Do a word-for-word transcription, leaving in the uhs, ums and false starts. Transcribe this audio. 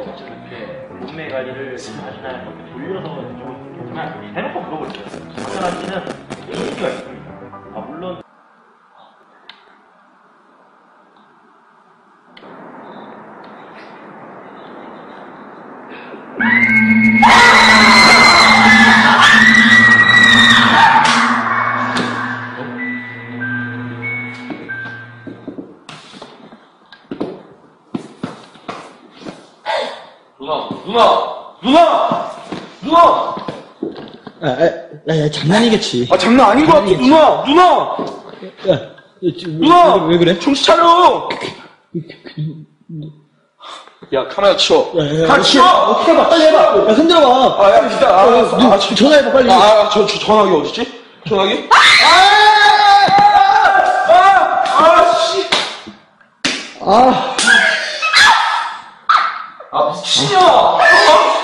이렇게 몸매 관리를 하시나요? 이렇게 돌려서 좀 좋지만 대놓고 물어보세요. 박찬하 씨는 에이지가 있습니다. 아, 물론 누나, 누나, 누나, 누나. 아, 아, 야, 야, 장난이겠지. 아 장난 아닌 것 같아, 누나, 누나. 야, 야, 지금 누나, 왜, 왜 그래? 정신 차려. 야 카메라 치워. 야, 야, 야, 카메라 치워. 어떻게 해봐, 빨리 해봐. 야, 흔들어봐. 아야 진짜. 아, 알았어. 누, 아, 저, 전화해봐, 빨리. 아, 아, 저, 저 전화기 어딨지? 전화기? 아, 아 미친년아.